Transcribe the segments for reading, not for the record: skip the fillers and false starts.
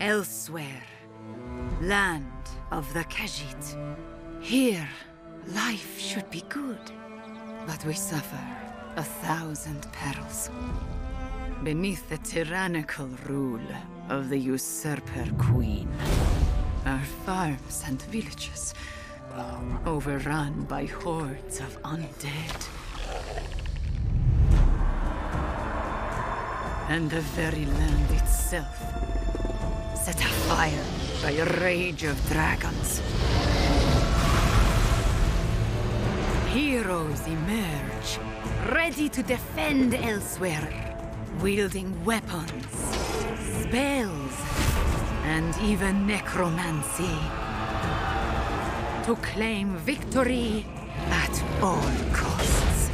Elsewhere, land of the Khajiit. Here, life should be good, but we suffer 1,000 perils. Beneath the tyrannical rule of the usurper queen, our farms and villages overrun by hordes of undead. And the very land itself set afire by a rage of dragons. Heroes emerge, ready to defend Elsewhere, wielding weapons, spells, and even necromancy, to claim victory at all costs.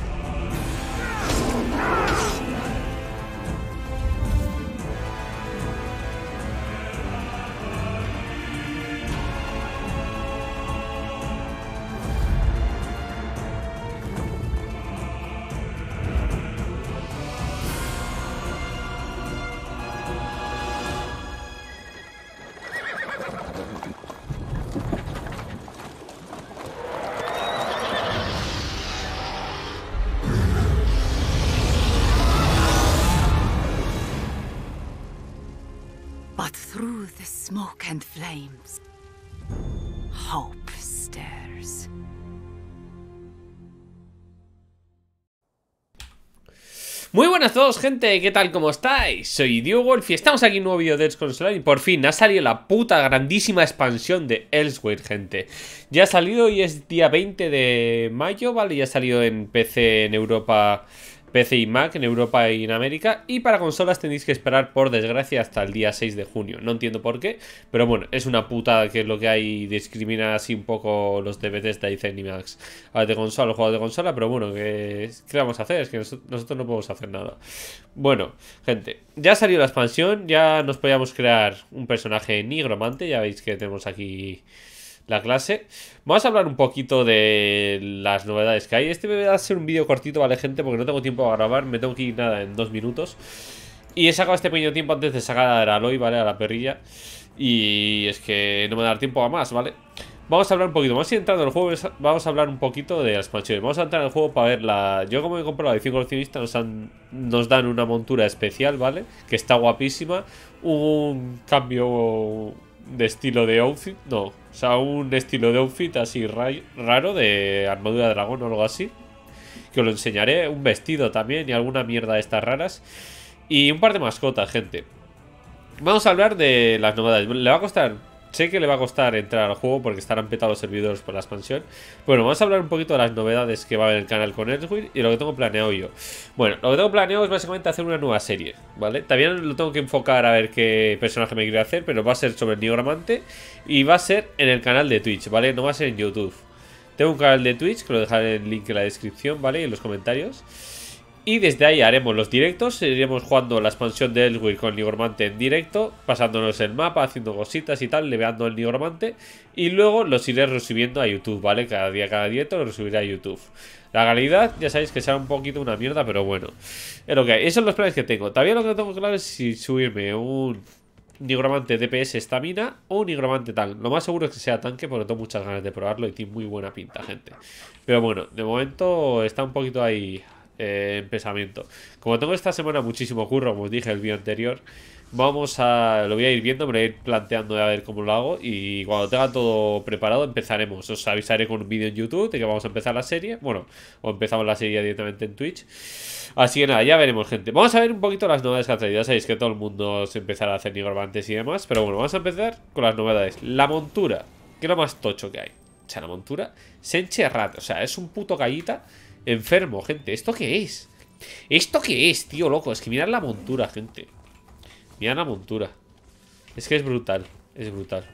But through the smoke and flames, hope stirs. Muy buenas a todos, gente, ¿qué tal? ¿Cómo estáis? Soy Diogolf y estamos aquí en un nuevo vídeo de Elder Scrolls y por fin ha salido la puta grandísima expansión de Elsewhere, gente. Ya ha salido y es día 20 de mayo, ¿vale? Ya ha salido en PC, en Europa, PC y Mac, en Europa y en América. Y para consolas tenéis que esperar, por desgracia, hasta el día 6 de junio. No entiendo por qué, pero bueno, es una putada que es lo que hay. Discrimina así un poco los de Bethesda y Zenimax de consola, los juegos de consola. Pero bueno, ¿qué vamos a hacer? Es que nosotros no podemos hacer nada. Bueno, gente, ya ha salido la expansión. Ya nos podíamos crear un personaje nigromante. Ya veis que tenemos aquí la clase. Vamos a hablar un poquito de las novedades que hay. Este va a ser un vídeo cortito, ¿vale, gente? Porque no tengo tiempo a grabar. Me tengo que ir nada en 2 minutos. Y he sacado este pequeño tiempo antes de sacar a Aloy, ¿vale? A la perrilla. Y es que no me va a dar tiempo a más, ¿vale? Vamos a hablar un poquito. Vamos a ir entrando en el juego. Vamos a hablar un poquito de las expansiones. Vamos a entrar en el juego para ver la... Yo, como he comprado la edición coleccionista, nos dan una montura especial, ¿vale? Que está guapísima. Un cambio de estilo de outfit. No, o sea, un estilo de outfit así raro, de armadura de dragón o algo así, que os lo enseñaré. Un vestido también y alguna mierda de estas raras. Y un par de mascotas, gente. Vamos a hablar de las novedades. Le va a costar... Sé que le va a costar entrar al juego porque estarán petados los servidores por la expansión. Bueno, vamos a hablar un poquito de las novedades que va a haber en el canal con Elsewhere y lo que tengo planeado yo. Bueno, lo que tengo planeado es básicamente hacer una nueva serie, ¿vale? También lo tengo que enfocar a ver qué personaje me quiero hacer, pero va a ser sobre el nigromante y va a ser en el canal de Twitch, ¿vale? No va a ser en YouTube. Tengo un canal de Twitch que lo dejaré el link en la descripción, ¿vale? Y en los comentarios. Y desde ahí haremos los directos, iremos jugando la expansión de Elsewhere con el nigromante en directo, pasándonos el mapa, haciendo cositas y tal, leveando el nigromante. Y luego los iré resubiendo a YouTube, ¿vale? Cada directo lo resubiré a YouTube. La calidad, ya sabéis que será un poquito una mierda, pero bueno, es lo que hay. Esos son los planes que tengo. Todavía lo que tengo claro es si subirme un nigromante DPS estamina o un nigromante tanque. Lo más seguro es que sea tanque porque tengo muchas ganas de probarlo y tiene muy buena pinta, gente. Pero bueno, de momento está un poquito ahí... en pensamiento. Como tengo esta semana muchísimo curro, como os dije en el vídeo anterior, lo voy a ir viendo, me lo voy a ir planteando a ver cómo lo hago. Y cuando tenga todo preparado empezaremos. Os avisaré con un vídeo en YouTube de que vamos a empezar la serie. Bueno, o empezamos la serie directamente en Twitch. Así que nada, ya veremos, gente. Vamos a ver un poquito las novedades que ha traído. Ya sabéis que todo el mundo se empezará a hacer nigromantes y demás, pero bueno, vamos a empezar con las novedades. La montura, que es lo más tocho que hay. O sea, la montura Senche Rat, o sea, es un puto gallita enfermo, gente. ¿Esto qué es? ¿Esto qué es, tío, loco? Es que mirad la montura, gente. Mirad la montura. Es que es brutal. Es brutal.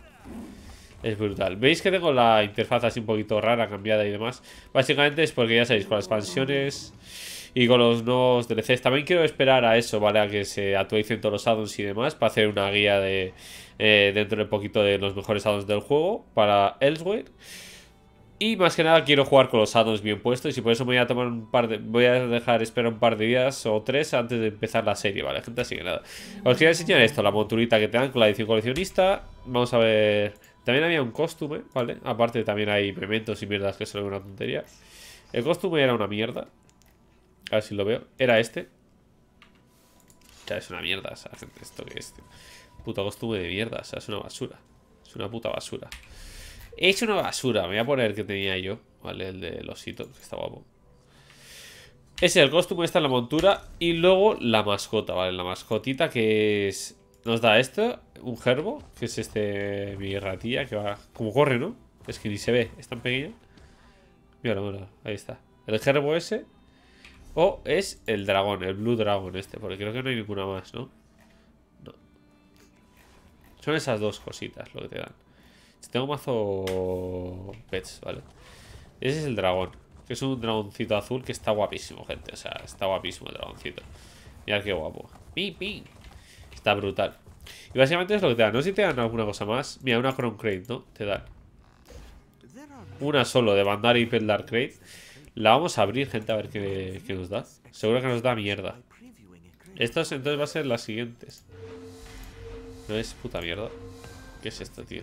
Es brutal. ¿Veis que tengo la interfaz así un poquito rara, cambiada y demás? Básicamente es porque ya sabéis, con las expansiones y con los nuevos DLCs. También quiero esperar a eso, ¿vale? A que se actualicen todos los addons y demás, para hacer una guía de dentro de poquito de los mejores addons del juego para Elsewhere. Y más que nada quiero jugar con los addons bien puestos. Y por eso me voy a tomar voy a dejar esperar un par de días o 3 antes de empezar la serie, ¿vale, gente? Así que nada. Os quería enseñar esto, la monturita que te dan con la edición coleccionista. Vamos a ver. También había un costume, ¿vale? Aparte también hay mementos y mierdas que son una tontería. El costume era una mierda. A ver si lo veo. Era este. O sea, es una mierda, o sea, gente. ¿Esto qué es, tío? Puto costume de mierda, o sea, es una basura. Es una puta basura. He hecho una basura. Me voy a poner el que tenía yo, ¿vale? El del osito, que está guapo. Ese es el costume, está en la montura. Y luego la mascota, ¿vale? La mascotita que es... Nos da esto, un gerbo, que es mi ratilla, que va... Como corre, ¿no? Es que ni se ve, es tan pequeño. Mira, mira, ahí está. El gerbo ese. O es el dragón, el Blue Dragon este, porque creo que no hay ninguna más, ¿no? No. Son esas dos cositas lo que te dan. Tengo mazo pets, ¿vale? Ese es el dragón, que es un dragoncito azul que está guapísimo, gente. O sea, está guapísimo el dragoncito. Mirad qué guapo. ¡Pim, pim! Está brutal. Y básicamente es lo que te dan. No sé si te dan alguna cosa más. Mira, una Crown Crate, ¿no? Te dan una solo de Bandari y Pellar Crate. La vamos a abrir, gente, a ver qué nos da. Seguro que nos da mierda. Estos entonces va a ser las siguientes. No es puta mierda. ¿Qué es esto, tío?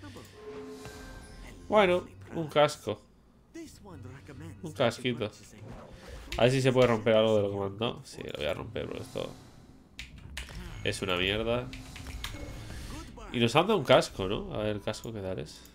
Bueno, un casco. Un casquito. A ver si se puede romper algo de lo que mandó. Sí, lo voy a romper, pero esto es una mierda. Y nos han dado un casco, ¿no? A ver, el casco, ¿qué tal es?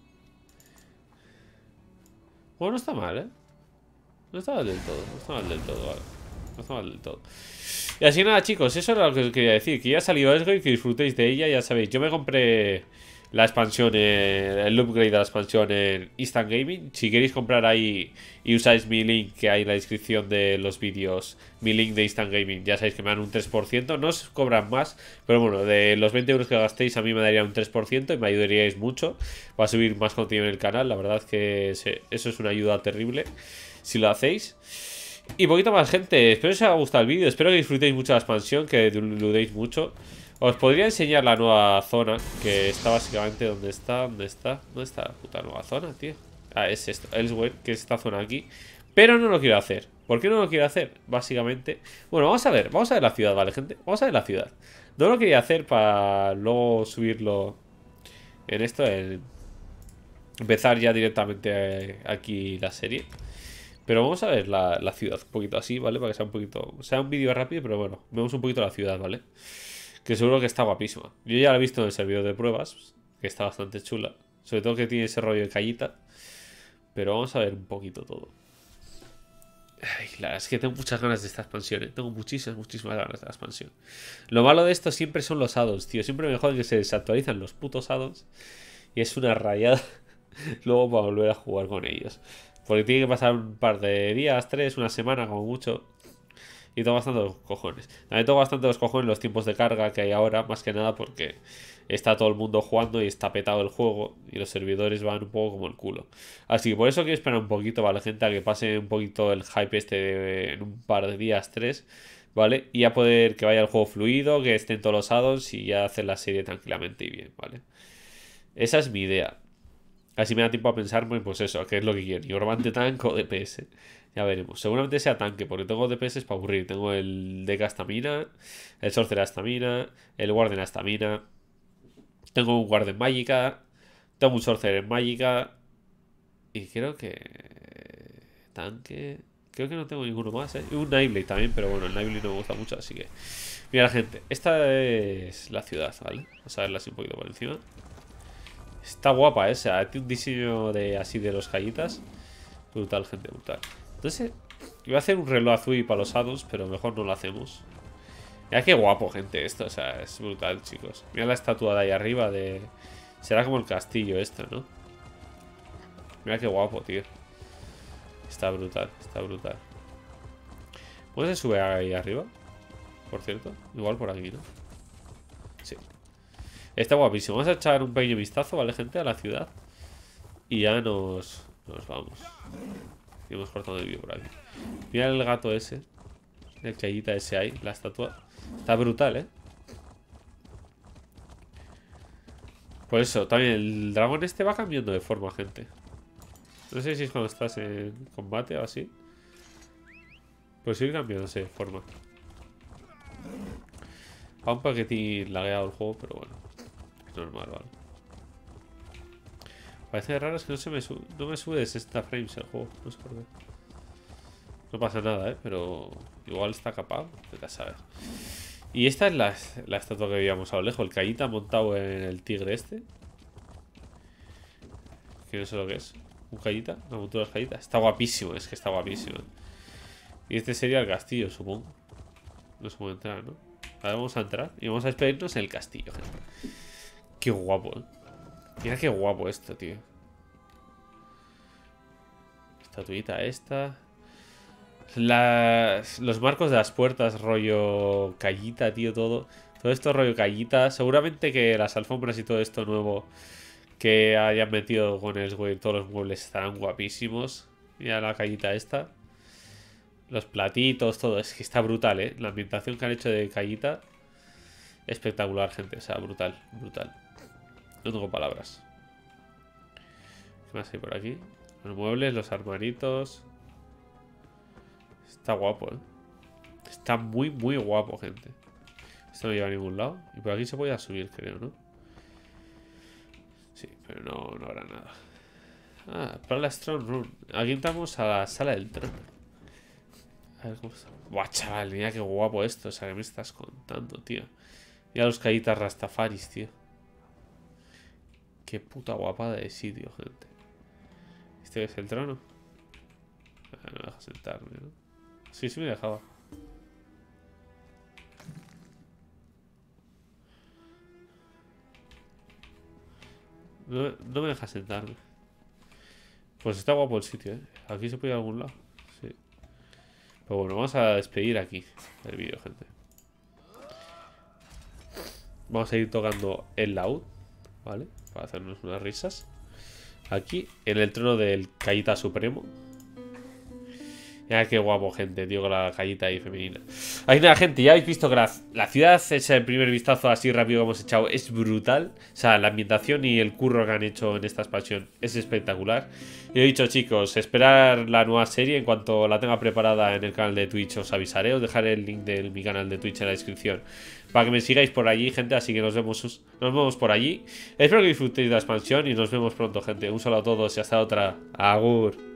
Bueno, no está mal, ¿eh? No está mal del todo, no está mal del todo, vale. No está mal del todo. Y así nada, chicos, eso era lo que os quería decir. Que ya ha salido Esgate, que disfrutéis de ella. Ya sabéis, yo me compré la expansión, el upgrade de la expansión en Instant Gaming. Si queréis comprar ahí y usáis mi link que hay en la descripción de los vídeos, mi link de Instant Gaming, ya sabéis que me dan un 3%. No os cobran más, pero bueno, de los 20 euros que gastéis a mí me daría un 3% y me ayudaríais mucho para subir más contenido en el canal. La verdad es que eso es una ayuda terrible si lo hacéis. Y poquito más, gente. Espero que os haya gustado el vídeo. Espero que disfrutéis mucho la expansión, que diludéis mucho. Os podría enseñar la nueva zona, que está básicamente donde está. ¿Dónde está la puta nueva zona, tío? Ah, es esto, Elsweyr, que es esta zona aquí. Pero no lo quiero hacer. ¿Por qué no lo quiero hacer? Básicamente. Bueno, vamos a ver la ciudad, ¿vale, gente? Vamos a ver la ciudad. No lo quería hacer para luego subirlo en esto, empezar ya directamente aquí la serie. Pero vamos a ver la ciudad un poquito así, ¿vale? Para que sea un poquito... Sea un vídeo rápido, pero bueno, vemos un poquito la ciudad, ¿vale? Que seguro que está guapísima. Yo ya la he visto en el servidor de pruebas, que está bastante chula. Sobre todo que tiene ese rollo de callita. Pero vamos a ver un poquito todo. Ay, la verdad es que tengo muchas ganas de esta expansión, ¿eh? Tengo muchísimas ganas de la expansión. Lo malo de esto siempre son los addons, tío. Siempre me joden que se desactualizan los putos addons. Y es una rayada luego para volver a jugar con ellos. Porque tiene que pasar un par de días, 3, una semana como mucho. Y tengo bastante los cojones. También tengo bastante los cojones los tiempos de carga que hay ahora. Más que nada porque está todo el mundo jugando y está petado el juego. Y los servidores van un poco como el culo. Así que por eso quiero esperar un poquito, ¿vale, gente? A que pase un poquito el hype en un par de días, 3. ¿Vale? Y ya poder que vaya el juego fluido, que estén todos los addons y ya hacer la serie tranquilamente y bien, ¿vale? Esa es mi idea. Así me da tiempo a pensar, pues eso, qué es lo que quiero. Iorbante tanque o DPS. Ya veremos. Seguramente sea tanque, porque tengo DPS para aburrir. Tengo el Deca Estamina, el Sorcerer Estamina, el Warden Estamina. Tengo un Warden Mágica. Tengo un Sorcerer en Mágica. Y creo que... Tanque... Creo que no tengo ninguno más, ¿eh? Y un Nightblade también, pero bueno, el Nightblade no me gusta mucho, así que... Mira, gente, esta es la ciudad, ¿vale? Vamos a verla así un poquito por encima. Está guapa esa, tiene un diseño así de los callitas. Brutal, gente, brutal. Entonces, iba a hacer un reloj azul para los addons, pero mejor no lo hacemos. Mira qué guapo, gente, esto, o sea, es brutal, chicos. Mira la estatua de ahí arriba de... Será como el castillo esto, ¿no? Mira qué guapo, tío. Está brutal, está brutal. ¿Cómo se sube ahí arriba? Por cierto, igual por aquí, ¿no? Sí. Está guapísimo. Vamos a echar un pequeño vistazo, ¿vale, gente? A la ciudad. Y ya nos vamos. Y hemos cortado el vídeo por aquí. Mira el gato ese. El callita ese ahí, la estatua. Está brutal, ¿eh? Por eso, también el dragón este va cambiando de forma, gente. No sé si es cuando estás en combate o así. Pues ir cambiándose de forma. Va un paquetín lagueado el juego, pero bueno. Es normal, vale. Parece raro, es que no me sube de 60 frames el juego. No sé por qué. No pasa nada, pero igual está capado. Vete a saber. Y esta es la estatua que veíamos a lo lejos. El Kayita montado en el tigre este. Que no sé lo que es. Un Kayita, una montura de Kayita. Está guapísimo, es que está guapísimo. Y este sería el castillo, supongo. No se puede entrar, ¿no? Ahora vamos a entrar y vamos a despedirnos en el castillo, gente. Qué guapo, ¿eh? Mira qué guapo esto, tío. Estatuita esta. Los marcos de las puertas, rollo Kayita, tío, todo. Todo esto rollo Kayita. Seguramente que las alfombras y todo esto nuevo que hayan metido con el güey, todos los muebles estarán guapísimos. Mira la Kayita esta. Los platitos, todo. Es que está brutal, ¿eh? La ambientación que han hecho de Kayita. Espectacular, gente. O sea, brutal, brutal. No tengo palabras. ¿Qué más hay por aquí? Los muebles, los armaritos. Está guapo, ¿eh? Está muy, muy guapo, gente. Esto no lleva a ningún lado. Y por aquí se podía subir, creo, ¿no? Sí, pero no habrá nada. Ah, para la Strong Room. Aquí entramos a la sala del trono. A ver cómo está. Buah, chaval, mira qué guapo esto. O sea, ¿qué me estás contando, tío? Mira los Kayitas Rastafaris, tío. Qué puta guapada de sitio, gente. ¿Este es el trono? Ah, no me deja sentarme, ¿no? Sí, sí me dejaba. No me deja sentarme. Pues está guapo el sitio, ¿eh? Aquí se puede ir a algún lado. Sí. Pero bueno, vamos a despedir aquí el vídeo, gente. Vamos a ir tocando el laúd, ¿vale? Para hacernos unas risas. Aquí, en el trono del Kayita Supremo. Mira qué guapo, gente, tío, con la Kayita ahí femenina. Ahí nada, gente, ya habéis visto que la ciudad, ese primer vistazo así rápido que hemos echado, es brutal. O sea, la ambientación y el curro que han hecho en esta expansión es espectacular. Y he dicho, chicos, esperar la nueva serie. En cuanto la tenga preparada en el canal de Twitch os avisaré. Os dejaré el link de mi canal de Twitch en la descripción para que me sigáis por allí, gente. Así que nos vemos por allí. Espero que disfrutéis de la expansión y nos vemos pronto, gente. Un saludo a todos y hasta otra. Agur.